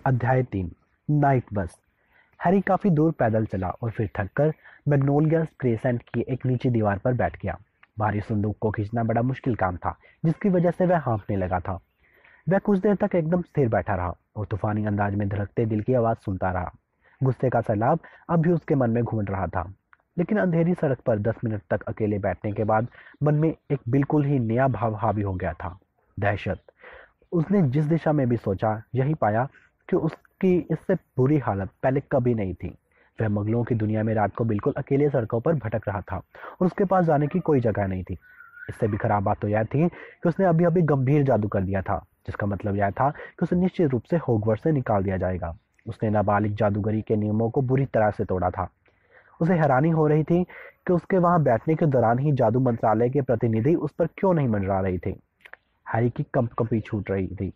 अध्याय 3। नाइट बस। हैरी काफी दूर पैदल चला और फिर थककर मैग्नोलिया क्रेसेंट की एक नीची दीवार पर बैठ गया। भारी संदूक को खींचना बड़ा मुश्किल काम था, जिसकी वजह से वह हाँफने लगा था। वह कुछ देर तक एकदम स्थिर बैठा रहा और तूफानी अंदाज में धड़कते दिल की आवाज सुनता रहा। गुस्से का सैलाब अब भी उसके मन में घूम रहा था, लेकिन अंधेरी सड़क पर 10 मिनट तक अकेले बैठने के बाद मन में एक बिल्कुल ही नया भाव हावी हो गया था, दहशत। उसने जिस दिशा में भी सोचा, यही पाया कि उसकी इससे बुरी हालत पहले कभी नहीं थी। वह मुगलों की दुनिया में रात को बिल्कुल अकेले सड़कों पर भटक रहा था और उसके पास जाने की कोई जगह नहीं थी। इससे भी खराब बात तो यह थी कि उसने अभी अभी गंभीर जादू कर दिया था, जिसका मतलब यह था कि उसे निश्चित रूप से हॉगवर्ट्स से निकाल दिया जाएगा। उसने नाबालिग जादूगरी के नियमों को बुरी तरह से तोड़ा था। उसे हैरानी हो रही थी कि उसके वहां बैठने के दौरान ही जादू मंत्रालय के प्रतिनिधि उस पर क्यों नहीं मंडरा रहे थे। हैरी की कंपकपी छूट रही थी।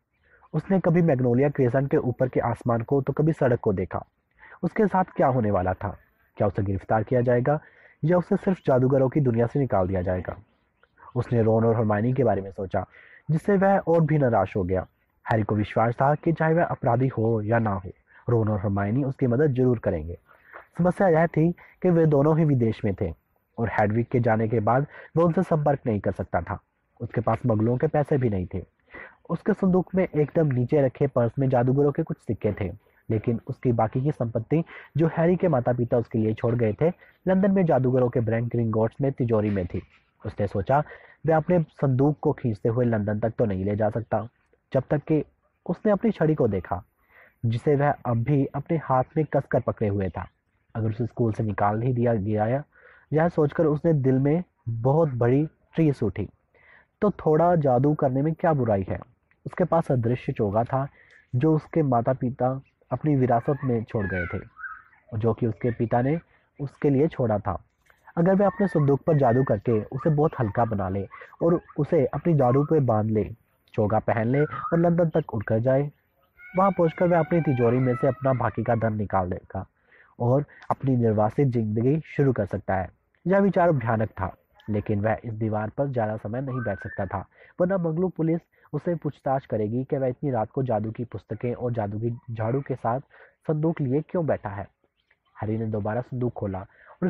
उसने कभी मैग्नोलिया क्रेसेंट के ऊपर के आसमान को तो कभी सड़क को देखा। उसके साथ क्या होने वाला था? क्या उसे गिरफ्तार किया जाएगा या उसे सिर्फ जादूगरों की दुनिया से निकाल दिया जाएगा? उसने रोन और हरमाइनी के बारे में सोचा, जिससे वह और भी निराश हो गया। हैरी को विश्वास था कि चाहे वह अपराधी हो या ना हो, रोन और हरमाइनी उसकी मदद जरूर करेंगे। समस्या यह थी कि वे दोनों ही विदेश में थे और हेडविग के जाने के बाद वह उनसे संपर्क नहीं कर सकता था। उसके पास मुगलों के पैसे भी नहीं थे। उसके संदूक में एकदम नीचे रखे पर्स में जादूगरों के कुछ सिक्के थे, लेकिन उसकी बाकी की संपत्ति जो हैरी के माता पिता उसके लिए छोड़ गए थे, लंदन में जादूगरों के बैंक ग्रिंगोट्स में तिजोरी में थी। उसने सोचा, वह अपने संदूक को खींचते हुए लंदन तक तो नहीं ले जा सकता, जब तक कि उसने अपनी छड़ी को देखा, जिसे वह अब भी अपने हाथ में कसकर पकड़े हुए था। अगर उसे स्कूल से निकाल ही दिया गया, यह सोचकर उसने दिल में बहुत बड़ी टीस उठी। तो थोड़ा जादू करने में क्या बुराई है? उसके पास अदृश्य चोगा था, जो उसके माता पिता अपनी विरासत में छोड़ गए थे, और जो कि उसके पिता ने उसके लिए छोड़ा था। अगर वह अपने संदूक पर जादू करके उसे बहुत हल्का बना ले और उसे अपनी जादू पे बांध ले, चोगा पहन ले और लंदन तक उड़कर जाए, वहां पहुंचकर वह अपनी तिजोरी में से अपना बाकी का धन निकाल देगा और अपनी निर्वासित जिंदगी शुरू कर सकता है। यह विचार भयानक था, लेकिन वह इस दीवार पर ज्यादा समय नहीं बैठ सकता था, वरना बंगलू पुलिस उससे पूछताछ करेगी कि वह इतनी रात को जादू की पुस्तकें और जादू की झाड़ू के साथ संदूक लिए क्यों बैठा है। हरी ने दोबारा संदूक खोला और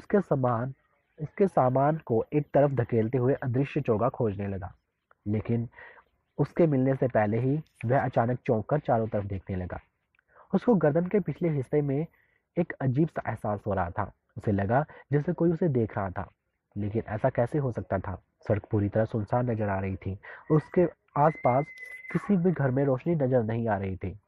इसके सामान को एक तरफ धकेलते हुए अदृश्य चोगा खोजने लगा, लेकिन उसके मिलने से पहले ही वह अचानक चौंक कर चारों तरफ देखने लगा। उसको गर्दन के पिछले हिस्से में एक अजीब सा एहसास हो रहा था। उसे लगा जैसे कोई उसे देख रहा था, लेकिन ऐसा कैसे हो सकता था? सड़क पूरी तरह सुनसान नजर आ रही थी और उसके आसपास किसी भी घर में रोशनी नजर नहीं आ रही थी।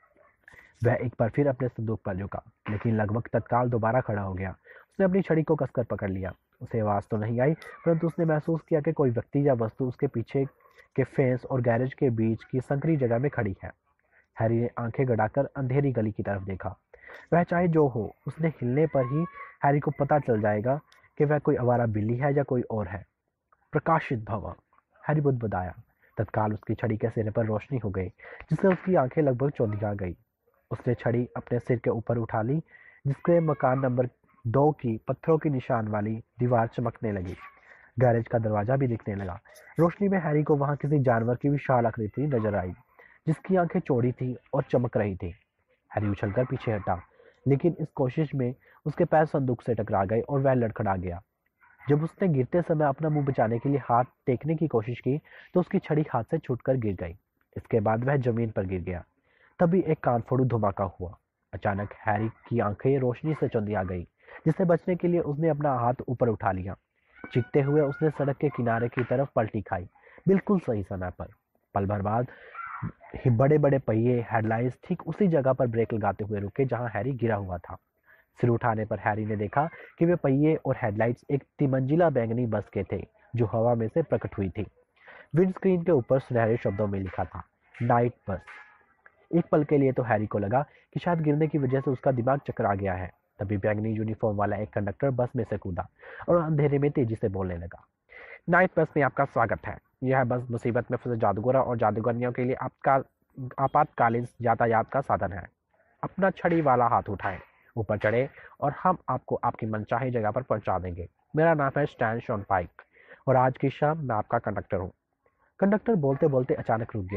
वह एक बार फिर अपने संदूक पर झुका, लेकिन लगभग तत्काल दोबारा खड़ा हो गया। उसने अपनी छड़ी को कसकर पकड़ लिया। उसे आवाज तो नहीं आई, परंतु उसने महसूस किया कि कोई व्यक्ति या वस्तु उसके पीछे के फेंस और गैरेज के बीच की संकरी जगह में खड़ी है। हैरी ने आंखें गड़ाकर अंधेरी गली की तरफ देखा। वह चाहे जो हो, उसने हिलने पर ही हैरी को पता चल जाएगा कि वह कोई आवारा बिल्ली है या कोई और है। प्रकाशित भवन। हैरी बुदबुदाया। तत्काल उसकी छड़ी के सिरे पर रोशनी हो गई, जिससे उसकी आंखें लगभग चौंधिया गई। उसने छड़ी अपने सिर के ऊपर उठा ली, जिसके मकान नंबर 2 की पत्थरों के निशान वाली दीवार चमकने लगी। गैरेज का दरवाजा भी दिखने लगा। रोशनी में हैरी को वहां किसी जानवर की विशाल आकृति नजर आई, जिसकी आंखें चौड़ी थी और चमक रही थी। हैरी उछलकर पीछे हटा, लेकिन इस कोशिश में उसके पैर संदूक से टकरा गए और वह लड़खड़ा गया। जब उसने गिरते समय अपना मुंह बचाने के लिए हाथ टेकने की कोशिश की, तो उसकी छड़ी हाथ से छूटकर गिर गई। इसके बाद वह जमीन पर गिर गया। तभी एक कानफोड़ू धमाका हुआ। अचानक हैरी की आंखें रोशनी से चौंधिया गई, जिससे बचने के लिए उसने अपना हाथ ऊपर उठा लिया। चीखते हुए उसने सड़क के किनारे की तरफ पलटी खाई, बिल्कुल सही समय पर। पल भर बाद ही बड़े बड़े पहिए हेडलाइट्स ठीक उसी जगह पर ब्रेक लगाते हुए रुके जहां हैरी गिरा हुआ था। सिर उठाने पर हैरी ने देखा कि वे पहिए और हेडलाइट्स एक तिमंजिला बैंगनी बस के थे, जो हवा में से प्रकट हुई थी। विंड स्क्रीन के ऊपर सुनहरे शब्दों में लिखा था, नाइट बस। एक पल के लिए तो हैरी को लगा कि शायद गिरने की वजह से उसका दिमाग चकरा गया है। तभी बैंगनी यूनिफॉर्म वाला एक कंडक्टर बस में से कूदा और अंधेरे में तेजी से बोलने लगा, नाइट बस में आपका स्वागत है। यह बस मुसीबत में फंसे जादूगरों और जादूगरनियों के लिए आपका आपातकालीन यातायात का साधन है। अपना छड़ी वाला हाथ उठाएं, ऊपर चढ़े और हम आपको आपकी मनचाही जगह पर पहुंचा देंगे। मेरा नाम है स्टैन शॉन पाइक और आज की शाम मैं आपका कंडक्टर हूँ। कंडक्टर बोलते बोलते अचानक रुक गया।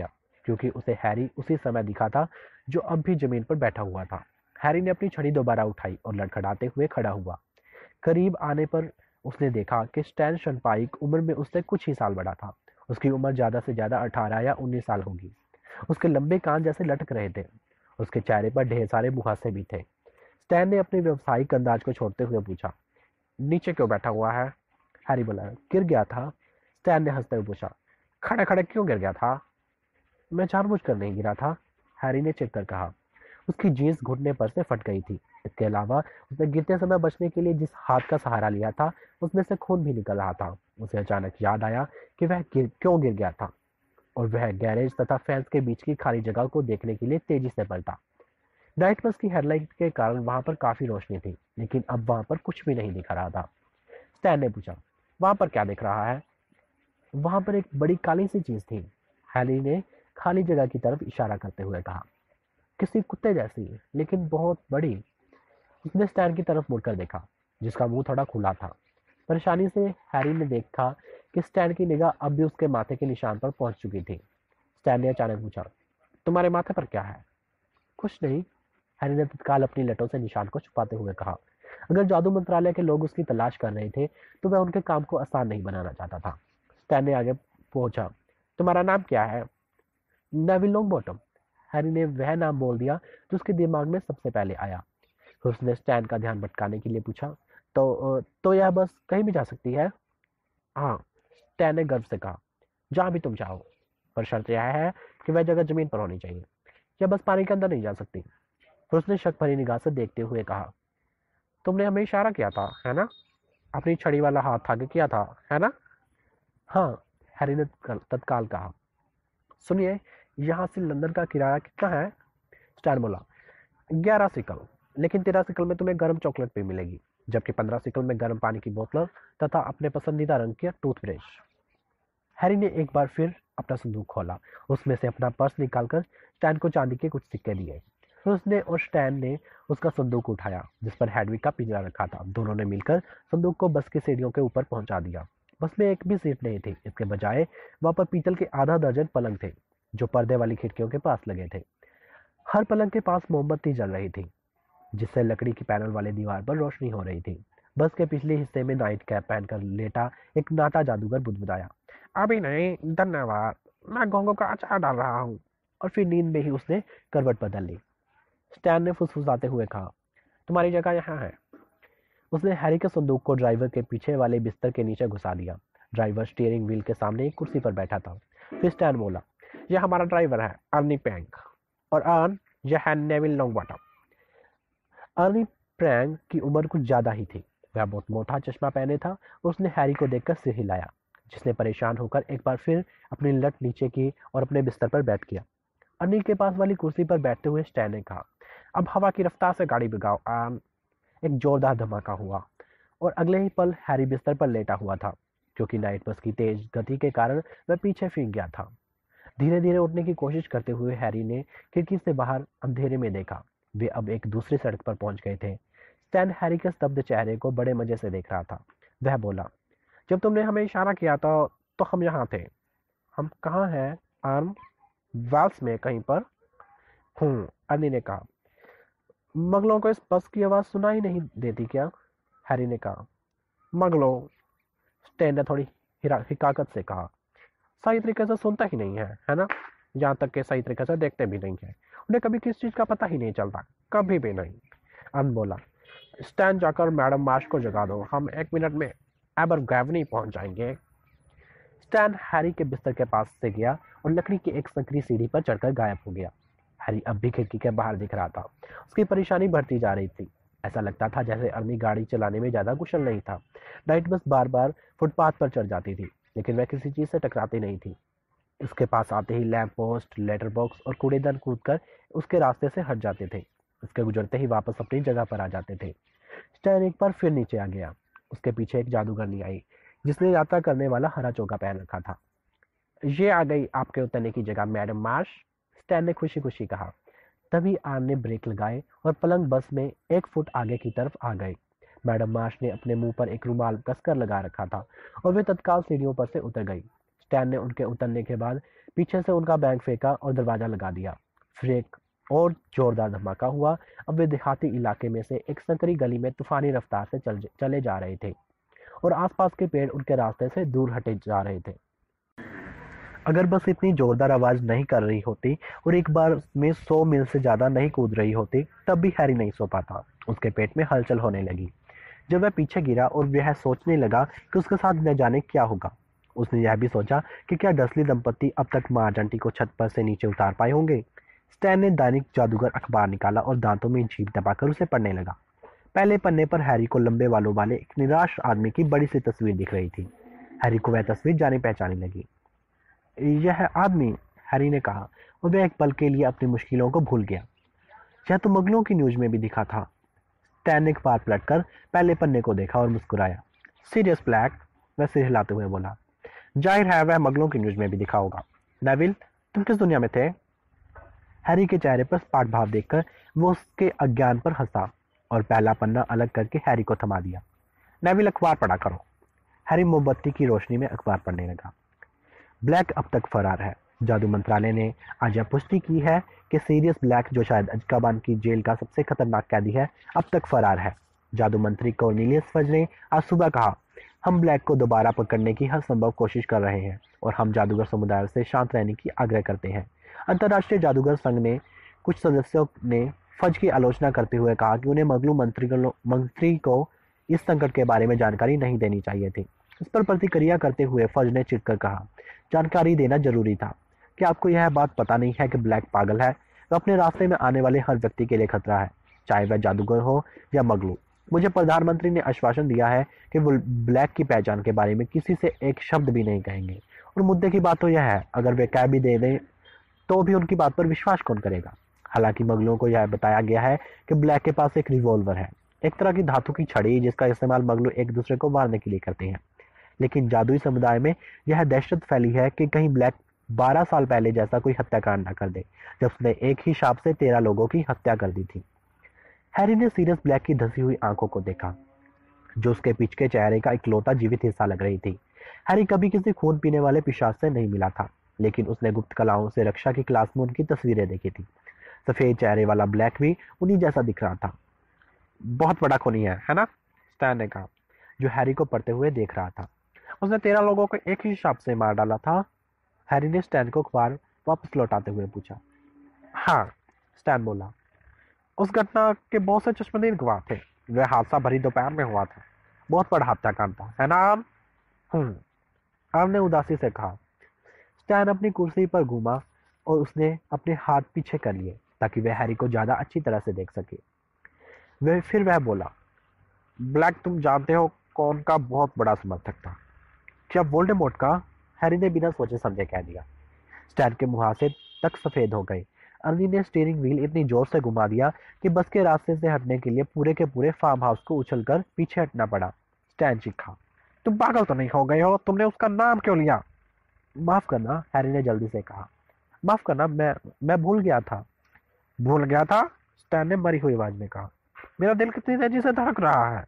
क्योंकि उसे हैरी उसी समय दिखा था जो अब भी जमीन पर बैठा हुआ था। हैरी ने अपनी छड़ी दोबारा उठाई और लड़खड़ाते हुए खड़ा हुआ। करीब आने पर उसने देखा कि स्टैन शनपाइक उम्र में उससे कुछ ही साल बड़ा था। उसकी उम्र ज्यादा से ज्यादा 18 या 19 साल होगी। उसके लंबे कान जैसे लटक रहे थे। उसके चेहरे पर ढेर सारे मुहासे भी थे। स्टैन ने अपने व्यावसायिक अंदाज को छोड़ते हुए पूछा, नीचे क्यों बैठा हुआ है? हैरी बोला, गिर गया था। स्टैन ने हंसते हुए पूछा, खड़े खड़े क्यों गिर गया था? मैं जानबूझकर नहीं गिरा था, हैरी ने चिढ़ कर कहा। उसकी जींस घुटने पर से फट गई थी। इसके अलावा उसने गिरते समय बचने के लिए जिस हाथ का सहारा लिया था उसमें से खून भी निकल रहा था। उसे अचानक याद आया कि वह क्यों गिर गया था, और वह गैरेज तथा फैंस के बीच की खाली जगह को देखने के लिए तेजी से पलटा। नाइट बस की हेडलाइट के कारण वहां पर काफी रोशनी थी, लेकिन अब वहां पर कुछ भी नहीं दिख रहा था। स्टैन ने पूछा, वहां पर क्या दिख रहा है? वहां पर एक बड़ी काली सी चीज थी, हैरी ने खाली जगह की तरफ इशारा करते हुए कहा। किसी कुत्ते जैसी, लेकिन बहुत बड़ी। उसने स्टैन की तरफ मुड़कर देखा, जिसका मुंह थोड़ा खुला था। परेशानी से हैरी ने देखा कि स्टैन की निगाह अब भी उसके माथे के निशान पर पहुंच चुकी थी। स्टैन ने अचानक पूछा, तुम्हारे माथे पर क्या है? कुछ नहीं, हैरी ने तत्काल अपनी लटों से निशान को छुपाते हुए कहा। अगर जादू मंत्रालय के लोग उसकी तलाश कर रहे थे तो वह उनके काम को आसान नहीं बनाना चाहता था। स्टैन ने आगे पहुंचा, तुम्हारा नाम क्या है? नेविल लॉन्गबॉटम। हैरी ने वह नाम बोल दिया जो उसके दिमाग में सबसे पहले आया। फिर उसने स्टैन का ध्यान भटकाने के लिए पूछा, तो यह बस कहीं भी जा सकती है? हाँ, स्टैन ने गर्व से कहा, जहां भी तुम चाहो, पर शर्त यह है कि वह जगह जमीन पर होनी चाहिए। यह बस पानी के अंदर नहीं जा सकती। फिर उसने शक भरी निगाह से देखते हुए कहा, तुमने हमें इशारा किया था, है ना? अपनी छड़ी वाला हाथ आगे किया था, है ना? हाँ, हैरी ने तत्काल कहा। सुनिए, यहाँ से लंदन का किराया कितना है? स्टैन बोला, 11 सिकल, लेकिन 13 सिकल में तुम्हें गर्म चॉकलेट भी मिलेगी, जबकि 15 सिकल में गर्म पानी की बोतल तथा अपने पसंदीदा रंग की टूथब्रश। हैरी ने एक बार फिर अपना संदूक खोला। उसमें से अपना पर्स निकालकर स्टैन को चांदी के कुछ सिक्के दिए। फिर उसने और स्टैन ने उसका संदूक उठाया, जिस पर हैडविग का पिंजरा रखा था। दोनों ने मिलकर संदूक को बस की सीढ़ियों के ऊपर पहुंचा दिया। बस में एक भी सीट नहीं थी। इसके बजाय वहां पर पीतल के आधा दर्जन पलंग थे, जो पर्दे वाली खिड़कियों के पास लगे थे। हर पलंग के पास मोमबत्ती जल रही थी, जिससे लकड़ी की पैनल वाली दीवार पर रोशनी हो रही थी। बस के पिछले हिस्से में नाइट कैप पहनकर लेटा एक नाटा जादूगर बुदबुदाया, अभी नहीं, धन्यवाद, मैं घोंघों का अचार डाल रहा हूँ। और फिर नींद में ही उसने करवट बदल ली। स्टैन ने फुसफुसाते हुए कहा, तुम्हारी जगह यहाँ है। उसने हैरी के संदूक को ड्राइवर के पीछे वाले बिस्तर के नीचे घुसा दिया। ड्राइवर स्टीयरिंग व्हील के सामने एक कुर्सी पर बैठा था। फिर स्टैन बोला, यह हमारा ड्राइवर है, अर्नी पैंक, और यह है नेविल लॉन्गबॉटम। अर्नी प्रैंग की उम्र कुछ ज्यादा ही थी। वह बहुत मोटा चश्मा पहने था। उसने हैरी को देखकर सिर हिलाया, जिसने परेशान होकर एक बार फिर अपनी लट नीचे की और अपने बिस्तर पर बैठ गया। अर्नी के पास वाली कुर्सी पर बैठते हुए स्टैन ने कहा, अब हवा की रफ्तार से गाड़ी भगाओ। एक जोरदार धमाका हुआ और अगले ही पल हैरी बिस्तर पर लेटा हुआ था, क्योंकि नाइट बस की तेज गति के कारण वह पीछे फिंक गया था। धीरे धीरे उठने की कोशिश करते हुए हैरी ने खिड़की से बाहर अंधेरे में देखा। वे अब एक दूसरी सड़क पर पहुंच गए थे। स्टैन हैरी के स्तब्ध चेहरे को बड़े मजे से देख रहा था। वह बोला, जब तुमने हमें इशारा किया था तो हम यहाँ थे। हम कहाँ हैं? आर्म वेल्स में कहीं पर। अर्नी ने कहा, मगलों को इस बस की आवाज सुनाई नहीं देती क्या? हैरी ने कहा, मगलों? स्टैन ने थोड़ी हिकाकत से कहा, सही तरीके से सुनता ही नहीं है ना? यहाँ तक कि सही तरीके से देखते भी नहीं है। उन्हें कभी किस चीज का पता ही नहीं चलता, कभी भी नहीं। अंत बोला, स्टैन जाकर मैडम मार्श को जगा दो, हम 1 मिनट में एबरगैवनी पहुंच जाएंगे। स्टैन हैरी के बिस्तर के पास से गया और लकड़ी की एक संकरी सीढ़ी पर चढ़कर गायब हो गया। हैरी अब भी खिड़की के बाहर दिख रहा था। उसकी परेशानी बढ़ती जा रही थी। ऐसा लगता था जैसे अर्मी गाड़ी चलाने में ज्यादा कुशल नहीं था। नाइट बस बार बार फुटपाथ पर चढ़ जाती थी, लेकिन वह किसी चीज से टकराती नहीं थी। उसके पास आते ही लैंप पोस्ट, लेटर बॉक्स और कूड़ेदान कूदकर उसके रास्ते से हट जाते थे। उसके गुजरते ही वापस अपनी जगह पर आ जाते थे। स्टैन एक बार फिर नीचे आ गया। उसके पीछे एक जादूगरनी आई, जिसने यात्रा करने वाला हरा चोगा पहन रखा था। ये आ गई आपके उतरने की जगह, मैडम मार्श, स्टैन ने खुशी खुशी कहा। तभी आन ने ब्रेक लगाए और पलंग बस में 1 फुट आगे की तरफ आ गए। मैडम मार्श ने अपने मुंह पर एक रुमाल कसकर लगा रखा था और वे तत्काल सीढ़ियों पर से उतर गई। स्टैन ने उनके उतरने के बाद पीछे से उनका बैग फेंका और दरवाजा लगा दिया। फिर एक और जोरदार धमाका हुआ। अब वे देहाती इलाके में से एक संकरी गली में तूफानी रफ्तार से चले जा रहे थे और आसपास के पेड़ उनके रास्ते से दूर हटे जा रहे थे। अगर बस इतनी जोरदार आवाज नहीं कर रही होती और एक बार में 100 मील से ज्यादा नहीं कूद रही होती, तब भी हैरी नहीं सो पाता। उसके पेट में हलचल होने लगी जब वह पीछे गिरा और वह सोचने लगा कि उसके साथ न जाने क्या होगा। उसने यह भी सोचा कि क्या डसली दंपति अब तक मार्ज आंटी को छत पर से नीचे उतार पाए होंगे। स्टैन ने दैनिक जादूगर अखबार निकाला और दांतों में जीभ दबाकर उसे पढ़ने लगा। पहले पन्ने पर हैरी को लंबे बालों वाले एक निराश आदमी की बड़ी सी तस्वीर दिख रही थी। हैरी को वह तस्वीर जानी पहचानी लगी। यह आदमी, हैरी ने कहा, और वह एक पल के लिए अपनी मुश्किलों को भूल गया। यह तो मुगलों की न्यूज में भी दिखा था। स्टैन ने एक बार पलटकर पहले पन्ने को देखा और मुस्कुराया। सीरियस ब्लैक, वह सिर हिलाते हुए बोला। जाहिर है वह मुगलों की न्यूज में भी दिखा होगा। नेविल, तुम किस दुनिया में थे? हैरी के चेहरे पर स्पाट भाव देखकर वो उसके अज्ञान पर हंसा और पहला पन्ना अलग करके हैरी को थमा दिया। नेविल, अखबार पढ़ा करो। हैरी मोमबत्ती की रोशनी में अखबार पढ़ने लगा। ब्लैक अब तक फरार है। जादू मंत्रालय ने आज यह पुष्टि की है कि सीरियस ब्लैक, जो शायद अज़्काबान की जेल का सबसे खतरनाक कैदी है, अब तक फरार है। जादू मंत्री कॉर्नेलियस फज ने आज सुबह कहा, हम ब्लैक को दोबारा पकड़ने की हर संभव कोशिश कर रहे हैं और हम जादूगर समुदाय से शांत रहने की आग्रह करते हैं। अंतर्राष्ट्रीय जादूगर संघ ने कुछ सदस्यों ने फज की आलोचना करते हुए कहा कि उन्हें मगलू मंत्री को इस संकट के बारे में जानकारी नहीं देनी चाहिए थी। इस पर प्रतिक्रिया करते हुए फज ने चिढ़कर कहा, जानकारी देना जरूरी था। क्या आपको यह बात पता नहीं है कि ब्लैक पागल है? वह अपने रास्ते में आने वाले हर व्यक्ति के लिए खतरा है, चाहे वह जादूगर हो या मगलू। मुझे प्रधानमंत्री ने आश्वासन दिया है कि वो ब्लैक की पहचान के बारे में किसी से एक शब्द भी नहीं कहेंगे। और मुद्दे की बात तो यह है, अगर वे कह भी दे दें तो भी उनकी बात पर विश्वास कौन करेगा? हालांकि मगलों को यह बताया गया है कि ब्लैक के पास एक रिवॉल्वर है, एक तरह की धातु की छड़ी जिसका इस्तेमाल मगलू एक दूसरे को मारने के लिए करते हैं। लेकिन जादुई समुदाय में यह दहशत फैली है कि कहीं ब्लैक 12 साल पहले जैसा कोई हत्याकांड न कर दे, जब उसने एक ही सांप से 13 लोगों की हत्या कर दी थी। हैरी ने सीरियस ब्लैक की धसी हुई आंखों को देखा, जो उसके पीछे चेहरे का इकलौता जीवित हिस्सा लग रही थी। हैरी कभी किसी खून पीने वाले पिशाच से नहीं मिला था, लेकिन उसने गुप्त कलाओं से रक्षा की क्लास में उनकी तस्वीरें देखी थी। सफेद चेहरे वाला ब्लैक भी उन्हीं जैसा दिख रहा था। बहुत बड़ा खूनी है ना? स्टैन ने कहा, जो हैरी को पढ़ते हुए देख रहा था। उसने 13 लोगों को एक ही सांप से मार डाला था। हैरी ने स्टैन को अखबार वापस लौटाते हुए पूछा। हाँ, स्टैन बोला, उस घटना के बहुत से चश्मदीद गवाह थे। वह हादसा भरी दोपहर में हुआ था। बहुत बड़ा हत्याकांड था, है ना आम? आम ने उदासी से कहा। स्टैन अपनी कुर्सी पर घूमा और उसने अपने हाथ पीछे कर लिए ताकि वह हैरी को ज्यादा अच्छी तरह से देख सके। फिर वह बोला, ब्लैक तुम जानते हो कौन का बहुत बड़ा समर्थक था? क्या वोल्डेमॉर्ट का? हैरी ने बिना सोचे समझे कह दिया। स्टैन के मुहासे तक सफेद हो गए। अर्नी ने स्टीयरिंग व्हील इतनी जोर से घुमा दिया कि बस के रास्ते से हटने के लिए पूरे के पूरे फार्म हाउस को उछलकर पीछे हटना पड़ा। स्टैन चीखा, तुम पागल तो नहीं हो गए हो? तुमने उसका नाम क्यों लिया? माफ करना, हैरी ने जल्दी से कहा। माफ करना, मैं भूल गया था। भूल गया था? स्टैन ने मरी हुई आवाज में कहा। मेरा दिल कितनी तेजी से धड़क रहा है।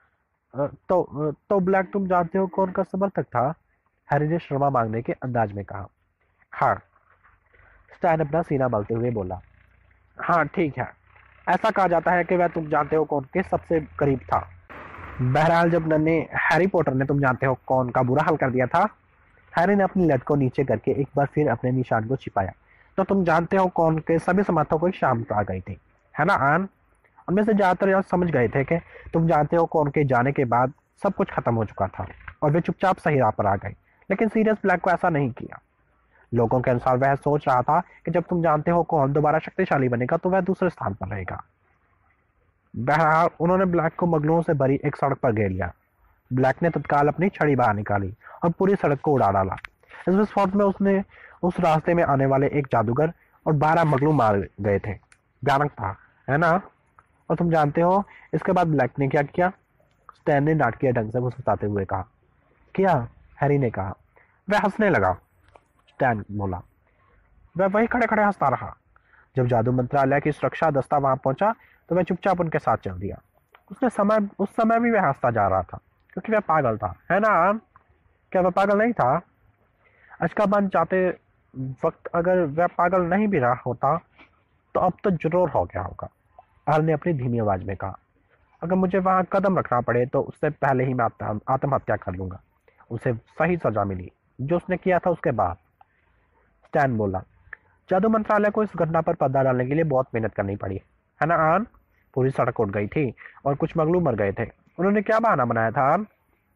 तो ब्लैक तुम जानते हो कौन का समर्थक था? हैरी ने क्षमा मांगने के अंदाज में कहा। हाँ, स्टैन अपना सीना मलते हुए बोला। हाँ ठीक है, ऐसा कहा जाता है कि वह तुम जानते हो कौन के सबसे करीब था। बहरहाल जब नन्हे हैरी पॉटर ने तुम जानते हो कौन का बुरा हाल कर दिया था। हैरी ने अपनी लट को नीचे करके एक बार फिर अपने निशान को छिपाया। तो तुम जानते हो कौन के सभी समर्थकों को शाम आ गई थी, है ना आन? उनमें से ज्यादातर यह समझ गए थे कि तुम जानते हो कौन के जाने के बाद सब कुछ खत्म हो चुका था और वे चुपचाप सही राह पर आ गए। लेकिन सीरियस ब्लैक को ऐसा नहीं किया। लोगों के अनुसार वह सोच रहा था कि जब तुम जानते हो कौन दोबारा शक्तिशाली बनेगा तो वह दूसरे स्थान पर रहेगा। बहरहाल उन्होंने ब्लैक को मगलों से भरी एक सड़क पर घेर लिया। ब्लैक ने तत्काल अपनी छड़ी बाहर निकाली और पूरी सड़क को उड़ा डाला। इस विस्फोट में उसने उस रास्ते में आने वाले एक जादूगर और 12 मगलू मार गए थे। भयानक था, है ना? और तुम जानते हो इसके बाद ब्लैक ने क्या किया? स्टैन ने नाटकीय ढंग से मुस्कुराते हुए कहा। क्या? हैरी ने कहा। वह हंसने लगा, स्टैन बोला। वह वही खड़े खड़े हंसता रहा। जब जादू मंत्रालय की सुरक्षा दस्ता वहां पहुंचा तो वह चुपचाप उनके साथ चल दिया। उस समय भी वह हंसता जा रहा था क्योंकि वह पागल था, है ना आन? क्या वह पागल नहीं था? अजकाबान जाते वक्त अगर वह पागल नहीं भी रहा होता तो अब तो जरूर हो गया होगा। अहल ने अपनी धीमी आवाज में कहा। अगर मुझे वहां कदम रखना पड़े तो उससे पहले ही मैं आत्महत्या कर लूंगा। उसे सही सजा मिली जो उसने किया था उसके बाद। स्टैन बोला। जादू मंत्रालय को इस घटना पर पर्दा डालने के लिए बहुत मेहनत करनी पड़ी है ना आन। पूरी सड़क उठ गई थी और कुछ मगलू मर गए थे। उन्होंने क्या बहाना बनाया था आन?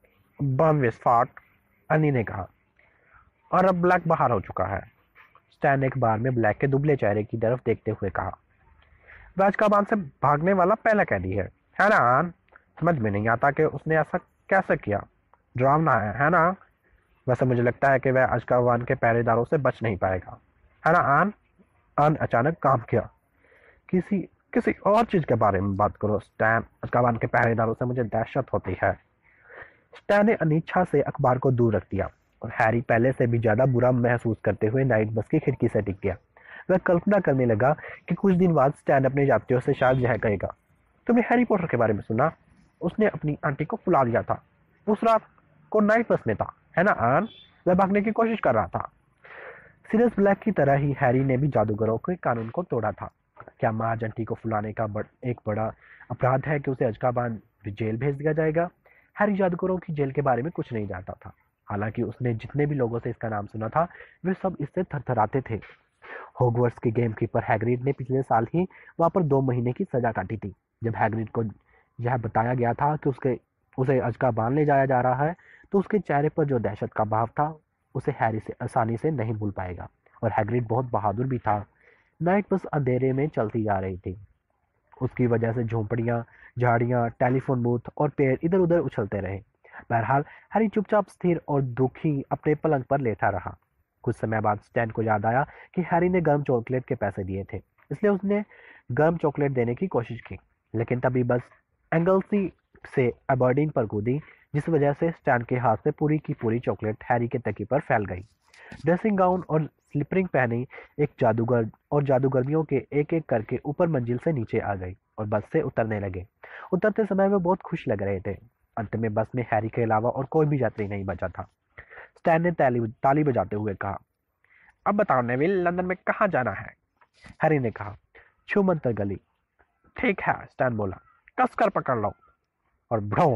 बम विस्फोट, अनी ने कहा। और अब ब्लैक बाहर हो चुका है। स्टैन एक बार में ब्लैक के दुबले चेहरे की तरफ देखते हुए कहा। राजकाबान से भागने वाला पहला कैदी है ना आन? समझ में नहीं आता कि उसने ऐसा कैसे किया। डरावना है ना? वैसे मुझे लगता है कि वह अजकाबान के पहरेदारों से बच नहीं पाएगा, है ना आन? आन अचानक काम किया। किसी किसी और चीज के बारे में बात करो स्टैन। अजकाबान के पहरेदारों से मुझे दहशत होती है। स्टैन ने अनिच्छा से अखबार को दूर रख दिया और हैरी पहले से भी ज्यादा बुरा महसूस करते हुए नाइट बस की खिड़की से टिक गया। वह कल्पना करने लगा कि कुछ दिन बाद स्टैन अपने यात्रियों से शायद यह कहेगा, तुमने हैरी पॉटर के बारे में सुना? उसने अपनी आंटी को फुला दिया था। उस रात को नाइट बस में था, है ना आन? वह भागने की कोशिश कर रहा था। सीरियस ब्लैक की तरह ही हैरी ने भी जादूगरों के कानून को तोड़ा था। क्या महाज आंटी को फुलाने का एक बड़ा अपराध है कि उसे अजकाबान जेल भेज दिया जाएगा? हैरी जादूगरों की जेल के बारे में कुछ नहीं जानता था। हालांकि उसने जितने भी लोगों से इसका नाम सुना था वे सब इससे थरथराते थे। हॉगवर्ट्स के गेमकीपर हैग्रिड ने पिछले साल ही वहां पर 2 महीने की सजा काटी थी। जब हैग्रिड को यह बताया गया था कि उसे अजकाबान ले जाया जा रहा है तो उसके चेहरे पर जो दहशत का भाव था उसे हैरी से आसानी से नहीं भूल पाएगा। और हैग्रिड बहुत बहादुर भी था। नाइट बस अंधेरे में चलती जा रही थी। उसकी वजह से झोंपड़ियां, झाड़ियां, टेलीफोन बूथ और पेड़ इधर उधर उछलते रहे। बहरहाल हैरी चुपचाप स्थिर और दुखी अपने पलंग पर लेटा रहा। कुछ समय बाद स्टैन को याद आया कि हैरी ने गर्म चॉकलेट के पैसे दिए थे, इसलिए उसने गर्म चॉकलेट देने की कोशिश की। लेकिन तभी बस एंगल्सी से अबर्डीन पर कूदी, जिस वजह से स्टैन के हाथ से पूरी की पूरी चॉकलेट हैरी के तकिए पर फैल गई। ड्रेसिंग गाउन और स्लिपरिंग पहनी एक जादूगर और जादूगर्मियों के एक एक करके ऊपर मंजिल से नीचे आ गई और बस से उतरने लगे। उतरते समय वे बहुत खुश लग रहे थे। अंत में बस में हैरी के अलावा और कोई भी यात्री नहीं बचा था। स्टैन ने ताली बजाते हुए कहा, अब बताओ नेविल, लंदन में कहाँ जाना है? हैरी ने कहा, छूमंतर गली। ठीक है, स्टैन बोला, कस कर पकड़ लो। और भ्रो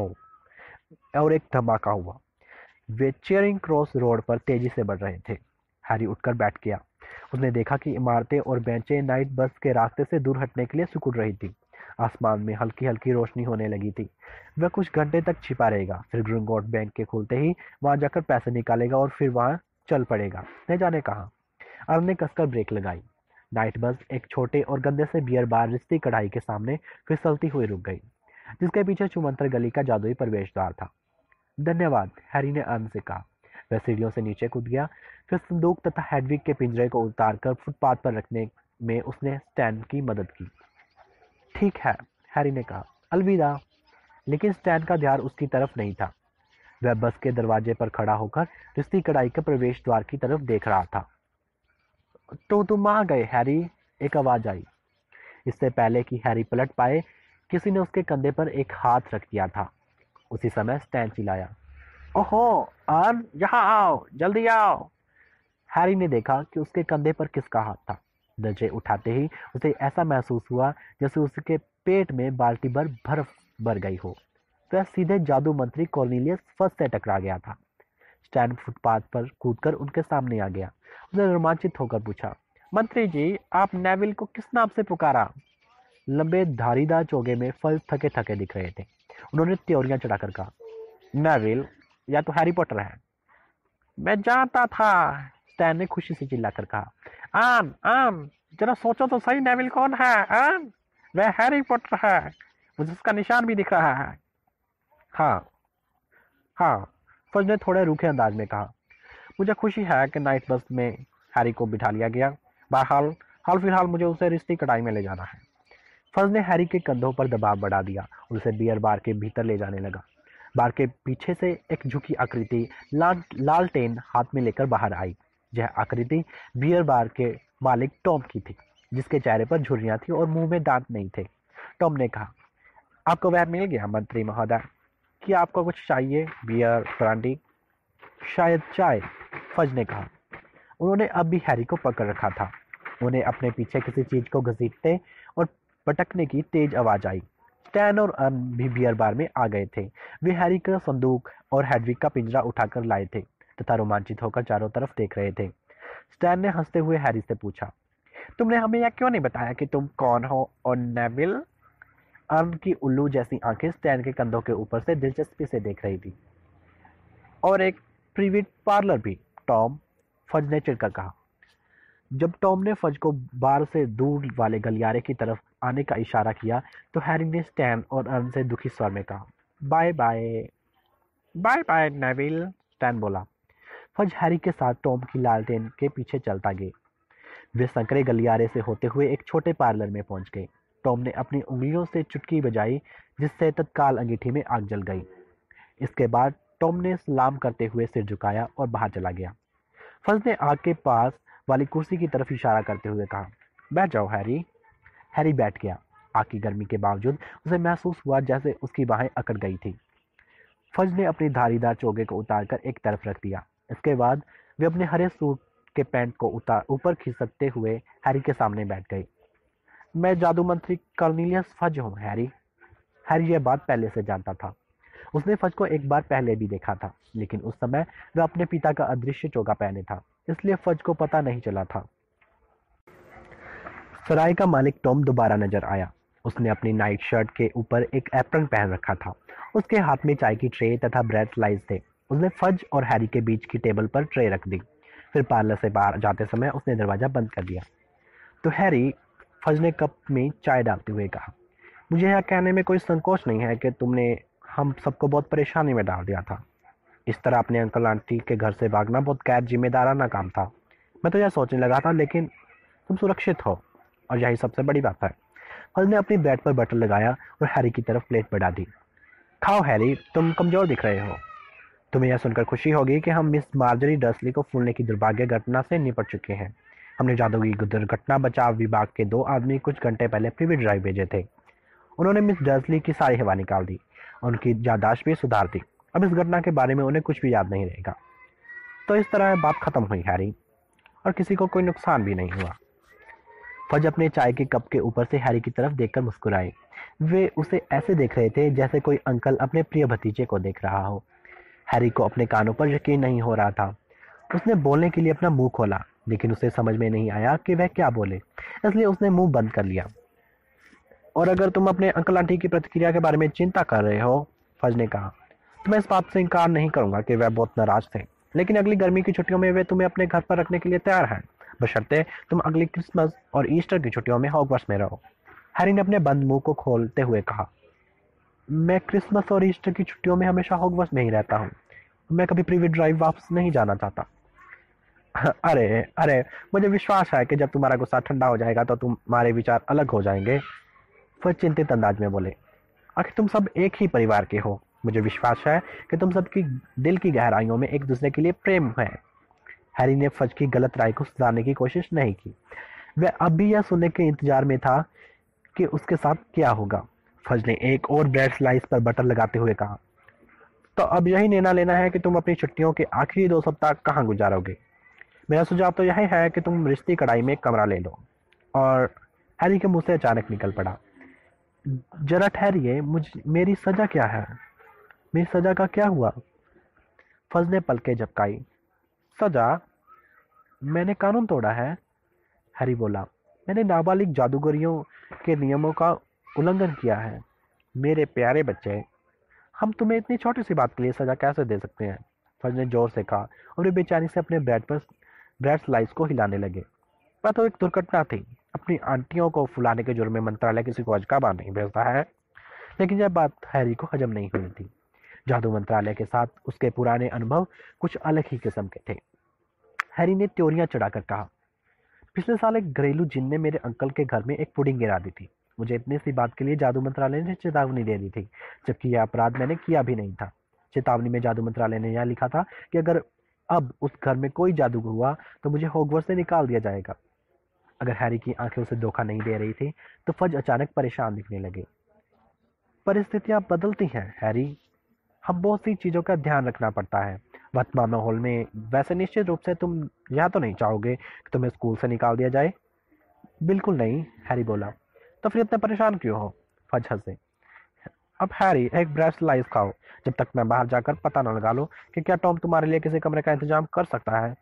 और एक धमाका हुआ। वे चेयरिंग क्रॉस रोड पर तेजी से बढ़ रहे थे। हैरी उठकर बैठ गया। उसने देखा कि इमारतें और बेंचें नाइट बस के रास्ते से दूर हटने के लिए सिकुड़ रही थी। आसमान में हल्की हल्की रोशनी होने लगी थी। वह कुछ घंटे तक छिपा रहेगा, फिर ग्रिंगोट बैंक के खुलते ही वहां जाकर पैसे निकालेगा और फिर वहां चल पड़ेगा, न जाने कहाँ। अर्न ने कसकर ब्रेक लगाई। नाइट बस एक छोटे और गंदे से बियर बार रिश्ती कढ़ाई के सामने फिसलती हुई रुक गई, जिसके पीछे चुमंतर गली का जादुई प्रवेश द्वार था। धन्यवाद, हैरी ने अर्न से कहा। वह सीढ़ियों से नीचे कूद गया। फिर संदूक तथा हेडविग के पिंजरे को उतारकर फुटपाथ पर रखने में उसने स्टैन की मदद की। ठीक है, हैरी ने कहा, अलविदा। लेकिन स्टैन का ध्यान उसकी तरफ नहीं था। वह बस के दरवाजे पर खड़ा होकर रिश्ती कढ़ाई के प्रवेश द्वार की तरफ देख रहा था। तो तुम आ गए हैरी, एक आवाज आई। इससे पहले कि हैरी पलट पाए, किसी ने उसके कंधे पर एक हाथ रख दिया था। उसी समय स्टैन चिल्लाया, ओहो अर्न, यहाँ आओ, जल्दी आओ। हैरी ने देखा कि उसके कंधे पर किसका हाथ था। दर्जे उठाते ही उसे ऐसा महसूस हुआ जैसे उसके पेट में बाल्टी भर बर्फ भर गई हो। वह सीधे जादू मंत्री कॉर्नेलियस फर्स्ट से टकरा गया था। स्टैन फुटपाथ पर कूदकर उनके सामने आ गया। उसने रोमांचित होकर पूछा, मंत्री जी, आप नेविल को किस नाम से पुकारा? लंबे धारीदार चोगे में फल थके थके दिख रहे थे। उन्होंने त्योरियां चढ़ाकर कहा, नेविल या तो हैरी पॉटर है। मैं जानता था, स्टैन ने खुशी से चिल्लाकर कहा। आन आन, जरा सोचो तो सही, नेविल कौन है? आन, वह हैरी पॉटर है। मुझे उसका निशान भी दिख रहा है। हाँ हाँ, फज ने थोड़े रूखे अंदाज में कहा। मुझे खुशी है कि नाइट बस में हैरी को बिठा लिया गया। बहरहाल हाल फिलहाल मुझे उसे रिश्ती कटाई में ले जाना है। फज ने हैरी के कंधों पर दबाव बढ़ा दिया और उसे बियर बार के भीतर ले जाने लगा। बार के पीछे से एक झुकी आकृति लालटेन हाथ में लेकर बाहर आई। यह आकृति बियर बार के मालिक टॉम की थी, जिसके चेहरे पर झुर्रियां थी और मुंह में दांत नहीं थे। टॉम ने कहा, आपको वह मिल गया मंत्री महोदय? क्या आपको कुछ चाहिए? Beer, brandy? शायद चाय, फज ने कहा। उन्होंने अब भी हैरी को पकड़ रखा था। उन्हें अपने पीछे किसी चीज को घसीटते और पटकने की तेज आवाज आई। स्टैन और अर्न भी बियर बार में आ गए थे। वे हैरी का संदूक और हेडविग का पिंजरा उठाकर लाए थे तथा रोमांचित होकर चारों तरफ देख रहे थे। स्टैन ने हंसते हुए हैरी से पूछा, तुमने हमें यह क्यों नहीं बताया कि तुम कौन हो? और नेविल? अर्न की उल्लू जैसी आंखें स्टैन के कंधों के ऊपर से दिलचस्पी से देख रही थी। और एक प्रिवेट पार्लर भी, टॉम, फज ने चिढ़कर कहा। जब टॉम ने फज को बार से दूर वाले गलियारे की तरफ आने का इशारा किया तो हैरी ने स्टैन और अर्न से दुखी स्वर में कहा, bye bye. Bye bye Neville, Stan बोला। फज हैरी के साथ टॉम की लालटेन के पीछे चलता गए। वे संकरे गलियारे से होते हुए एक छोटे पार्लर में पहुंच गए। टॉम ने अपनी उंगलियों से चुटकी बजाई जिससे तत्काल अंगीठी में आग जल गई। इसके बाद टॉम ने सलाम करते हुए सिर झुकाया और बाहर चला गया। फज ने आग के पास वाली कुर्सी की तरफ इशारा करते हुए कहा, बैठ जाओ हैरी। हैरी बैठ गया। आग की गर्मी के बावजूद उसे महसूस हुआ जैसे उसकी बाहें अकड़ गई थी। फज ने अपनी धारीदार चोगे को उतारकर एक तरफ रख दिया। इसके बाद वे अपने हरे सूट के पैंट को ऊपर खिसकते हुए हैरी के सामने बैठ गए। मैं जादू मंत्री कर्नेलियस फज हूँ, हैरी। हैरी यह बात पहले से जानता था। उसने फज को एक बार पहले भी देखा था, लेकिन उस समय वह अपने पिता का अदृश्य चोगा पहने था, इसलिए फज को पता नहीं चला था। सराय का मालिक टॉम दोबारा नजर आया। उसने अपनी नाइट शर्ट के ऊपर एक एप्रन पहन रखा था। उसके हाथ में चाय की ट्रे तथा ब्रेड स्लाइस थे। उसने फज और हैरी के बीच की टेबल पर ट्रे रख दी। फिर पार्लर से बाहर जाते समय उसने दरवाजा बंद कर दिया। तो हैरी, फज ने कप में चाय डालते हुए कहा, मुझे यह कहने में कोई संकोच नहीं है कि तुमने हम सबको बहुत परेशानी में डाल दिया था। इस तरह अपने अंकल आंटी के घर से भागना बहुत गैर जिम्मेदाराना काम था। मैं तो यह सोचने लगा था, लेकिन तुम सुरक्षित हो और यही सबसे बड़ी बात है। फज ने अपनी ब्रेड पर बटर लगाया और हैरी की तरफ प्लेट बढ़ा दी। खाओ हैरी, तुम कमजोर दिख रहे हो। तुम्हें यह सुनकर खुशी होगी कि हम मिस मार्जरी डर्सली को फूलने की दुर्भाग्य घटना से निपट चुके हैं। हमने जादुई दुर्घटना बचाव विभाग के 2 आदमी कुछ घंटे पहले प्रिवेट ड्राइव भेजे थे। उन्होंने मिस डर्सली की सारी हवा निकाल दी। उनकी याददाश्त भी सुधार दी। अब इस घटना के बारे में उन्हें कुछ भी याद नहीं रहेगा। तो इस तरह बात खत्म हुई हैरी, और किसी को कोई नुकसान भी नहीं हुआ। फज अपने चाय के कप के ऊपर से हैरी की तरफ देखकर मुस्कुराए। वे उसे ऐसे देख रहे थे जैसे कोई अंकल अपने प्रिय भतीजे को देख रहा हो। हैरी को अपने कानों पर यकीन नहीं हो रहा था। उसने बोलने के लिए अपना मुंह खोला, लेकिन उसे समझ में नहीं आया कि वह क्या बोले, इसलिए उसने मुंह बंद कर लिया। और अगर तुम अपने अंकल आंटी की प्रतिक्रिया के बारे में चिंता कर रहे हो, फज ने कहा, तो मैं इस बात से इनकार नहीं करूंगा कि वह बहुत नाराज थे, लेकिन अगली गर्मी की छुट्टियों में वे तुम्हें अपने घर पर रखने के लिए तैयार हैं, बशर्ते तुम अगली क्रिसमस और ईस्टर की छुट्टियों में हॉगवर्ट्स में रहो। हैरी ने अपने बंद मुंह को खोलते हुए कहा, मैं क्रिसमस और ईस्टर की छुट्टियों में हमेशा हॉगवर्ट्स में ही रहता हूँ। मैं कभी प्रिवेट ड्राइव वापस नहीं जाना चाहता। अरे अरे, मुझे विश्वास है कि जब तुम्हारा गुस्सा ठंडा हो जाएगा तो तुम्हारे विचार अलग हो जाएंगे, वह चिंतित अंदाज में बोले। आखिर तुम सब एक ही परिवार के हो। मुझे विश्वास है कि तुम सबकी दिल की गहराइयों में एक दूसरे के लिए प्रेम है। हैरी ने फज की गलत राय को सुधारने की कोशिश नहीं की। वह अब भी यह सुनने के इंतजार में था कि उसके साथ क्या होगा। फज ने एक और ब्रेड स्लाइस पर बटर लगाते हुए कहा, तो अब यही निर्णय लेना है कि तुम अपनी छुट्टियों के आखिरी 2 सप्ताह कहाँ गुजारोगे। मेरा सुझाव तो यही है कि तुम रिश्ती कढ़ाई में एक कमरा ले लो। और हैरी के मुंह से अचानक निकल पड़ा, जरा ठहरिए, मेरी सजा क्या है? मेरी सजा का क्या हुआ? फज ने पलकें झपकाई। सजा? मैंने कानून तोड़ा है? हैरी बोला, मैंने नाबालिग जादूगरियों के नियमों का उल्लंघन किया है। मेरे प्यारे बच्चे, हम तुम्हें इतनी छोटी सी बात के लिए सजा कैसे दे सकते हैं? फज ने जोर से कहा और वे बेचारी से अपने ब्रेड स्लाइस को हिलाने लगे। वह तो एक दुर्घटना थी। अपनी आंटियों को फुलाने के जुर्म में मंत्रालय किसी को अजकाबा नहीं भेजता है। लेकिन यह बात हैरी को हजम नहीं हुई थी। जादू मंत्रालय के साथ उसके पुराने अनुभव कुछ अलग ही किस्म के थे। हैरी ने त्योरियां चढ़ाकर कहा, पिछले साल एक घरेलू जिन ने मेरे अंकल के घर में एक पुडिंग गिरा दी थी। मुझे इतनी सी बात के लिए जादू मंत्रालय ने चेतावनी दे दी थी, जबकि यह अपराध मैंने किया भी नहीं था। चेतावनी में जादू मंत्रालय ने यह लिखा था कि अगर अब उस घर में कोई जादू हुआ तो मुझे हॉगवर्ट्स से निकाल दिया जाएगा। अगर हैरी की आंखें उसे धोखा नहीं दे रही थी तो फज अचानक परेशान दिखने लगे। परिस्थितियां बदलती हैं हैरी, हम बहुत सी चीजों का ध्यान रखना पड़ता है। वर्तमान माहौल में वैसे निश्चित रूप से तुम यह तो नहीं चाहोगे कि तुम्हें स्कूल से निकाल दिया जाए? बिल्कुल नहीं, हैरी बोला। तो फिर इतने परेशान क्यों हो? फज हंसे। अब हैरी, एक ब्रेड स्लाइस खाओ जब तक मैं बाहर जाकर पता न लगा लूं कि क्या टॉम तुम्हारे लिए किसी कमरे का इंतजाम कर सकता है।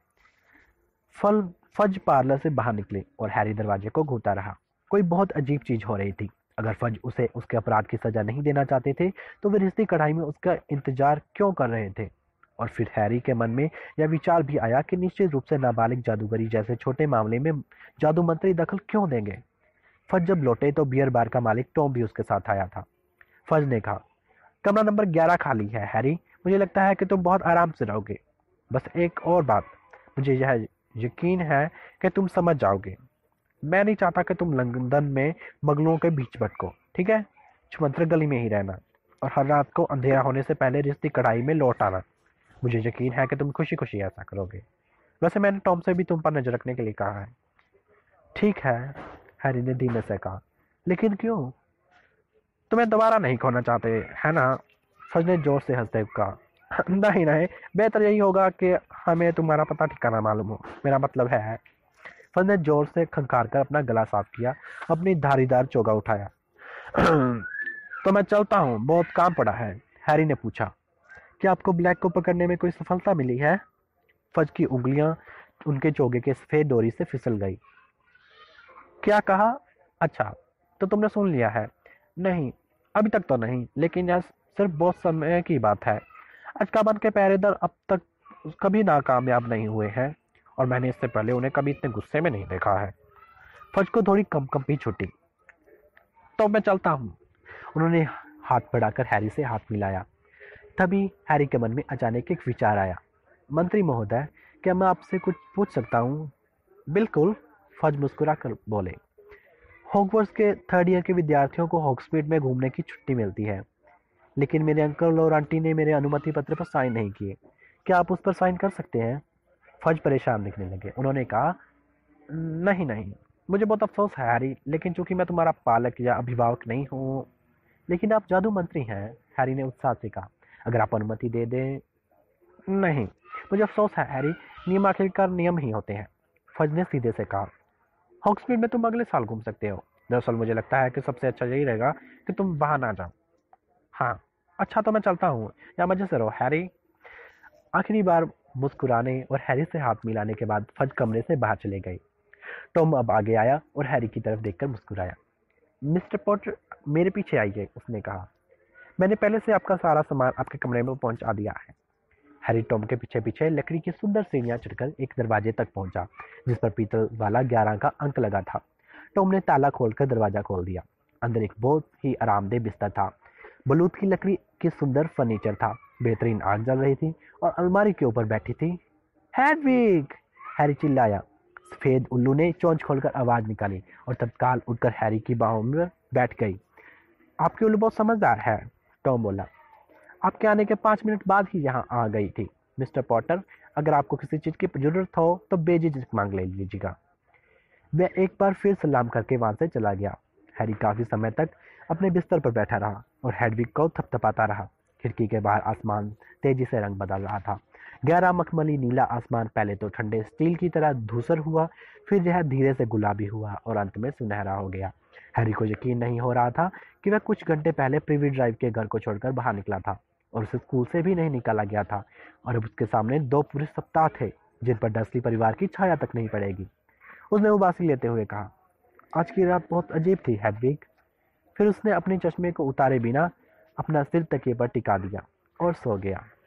फल फज पार्लर से बाहर निकले और हैरी दरवाजे को घूरता रहा। कोई बहुत अजीब चीज हो रही थी। अगर फज उसे उसके अपराध की सजा नहीं देना चाहते थे तो वे रिश्ती कढ़ाई में उसका इंतजार क्यों कर रहे थे? और फिर हैरी के मन में यह विचार भी आया कि निश्चित रूप से नाबालिग जादूगरी जैसे छोटे मामले में जादू मंत्री दखल क्यों देंगे। फज जब लौटे तो बियर बार का मालिक टॉम भी उसके साथ आया था। फज ने कहा, कमरा नंबर 11 खाली है हैरी, मुझे लगता है कि तुम बहुत आराम से रहोगे। बस एक और बात, मुझे यह यकीन है कि तुम समझ जाओगे। मैं नहीं चाहता कि तुम लंदन में मगलों के बीच भटको, ठीक है? छुमंतर गली में ही रहना और हर रात को अंधेरा होने से पहले रिश्ती कढ़ाई में लौट आना। मुझे यकीन है कि तुम खुशी खुशी ऐसा करोगे। वैसे मैंने टॉम से भी तुम पर नजर रखने के लिए कहा है। ठीक है, हैरी ने धीमे से कहा, लेकिन क्यों? तुम्हें दोबारा नहीं खोना चाहते, है ना? फज ने जोर से हंसते हुए कहा, नहीं नहीं, बेहतर यही होगा कि हमें तुम्हारा पता ठिकाना मालूम हो। मेरा मतलब है। फज ने जोर से खंखार कर अपना गला साफ किया, अपनी धारीदार चोगा उठाया। तो मैं चलता हूँ, बहुत काम पड़ा है। हैरी ने पूछा, क्या आपको ब्लैक को पकड़ने में कोई सफलता मिली है? फज की उंगलियां उनके चोगे के सफेद डोरी से फिसल गई। क्या कहा? अच्छा, तो तुमने सुन लिया है? नहीं, अभी तक तो नहीं, लेकिन यह सिर्फ बहुत समय की बात है। अजकाबन के पहरेदार अब तक कभी नाकामयाब नहीं हुए हैं और मैंने इससे पहले उन्हें कभी इतने गुस्से में नहीं देखा है। फज को थोड़ी कंपी छुटी। तो मैं चलता हूँ। उन्होंने हाथ बढ़ाकर हैरी से हाथ मिलाया। तभी हैरी के मन में अचानक एक विचार आया। मंत्री महोदय, क्या मैं आपसे कुछ पूछ सकता हूँ? बिल्कुल, फज मुस्कुरा कर बोले। हॉगवर्ट्स के थर्ड ईयर के विद्यार्थियों को हॉग्समीड में घूमने की छुट्टी मिलती है, लेकिन मेरे अंकल और आंटी ने मेरे अनुमति पत्र पर साइन नहीं किए। क्या आप उस पर साइन कर सकते हैं? फज परेशान दिखने लगे। उन्होंने कहा, नहीं नहीं, मुझे बहुत अफसोस है हैरी, लेकिन चूंकि मैं तुम्हारा पालक या अभिभावक नहीं हूँ। लेकिन आप जादू मंत्री हैं, हैरी ने उत्साह से कहा। अगर आप अनुमति दे दें। नहीं, मुझे अफसोस है हैरी, नियम आखिरकार नियम ही होते हैं। फज ने सीधे से कहा, हॉक्समीड में तुम अगले साल घूम सकते हो। दरअसल मुझे लगता है कि सबसे अच्छा यही रहेगा कि तुम वहां ना जाओ। हाँ, अच्छा, तो मैं चलता हूँ, या मजे से रहो हैरी। आखिरी बार मुस्कुराने और हैरी से हाथ मिलाने के बाद फज कमरे से बाहर चले गए। टॉम अब आगे आया और हैरी की तरफ देखकर मुस्कुराया। मिस्टर पॉटर, मेरे पीछे आइए, उसने कहा। मैंने पहले से आपका सारा सामान आपके कमरे में पहुंचा दिया है। हैरी टॉम के पीछे पीछे लकड़ी की सुंदर सीढ़ियां चढ़कर एक दरवाजे तक पहुंचा, जिस पर पीतल वाला 11 का अंक लगा था। टॉम ने ताला खोलकर दरवाजा खोल दिया। अंदर एक बहुत ही आरामदेह बिस्तर था। बलूत की लकड़ी की सुंदर फर्नीचर था। बेहतरीन आग जल रही थी और अलमारी के ऊपर बैठी थी हेडविग। हैरी चिल्लाया। सफेद उल्लू ने चोंच खोलकर आवाज निकाली और तत्काल उठकर हैरी की बाहों में बैठ गई। आपकी उल्लू बहुत समझदार है, टॉम बोला। आपके आने के 5 मिनट बाद ही यहाँ आ गई थी। मिस्टर पॉटर, अगर आपको किसी चीज की जरूरत हो तो बेझिझक मांग ले लीजिएगा। वह एक बार फिर सलाम करके वहां से चला गया। हैरी काफी समय तक अपने बिस्तर पर बैठा रहा और हेडविग को थपथपाता रहा। खिड़की के बाहर आसमान तेजी से रंग बदल रहा था। गहरा मखमली नीला आसमान पहले तो ठंडे स्टील की तरह धूसर हुआ, फिर यह धीरे से गुलाबी हुआ और अंत में सुनहरा हो गया। हैरी को यकीन नहीं हो रहा था कि वह कुछ घंटे पहले प्रिवी ड्राइव के घर को छोड़कर बाहर निकला था और उसे स्कूल से भी नहीं निकाला गया था और अब उसके सामने 2 पूरे सप्ताह थे जिन पर डर्सली परिवार की छाया तक नहीं पड़ेगी। उसने उबासी लेते हुए कहा, आज की रात बहुत अजीब थी हेडविग। फिर उसने अपने चश्मे को उतारे बिना अपना सिर तकिए पर टिका दिया और सो गया।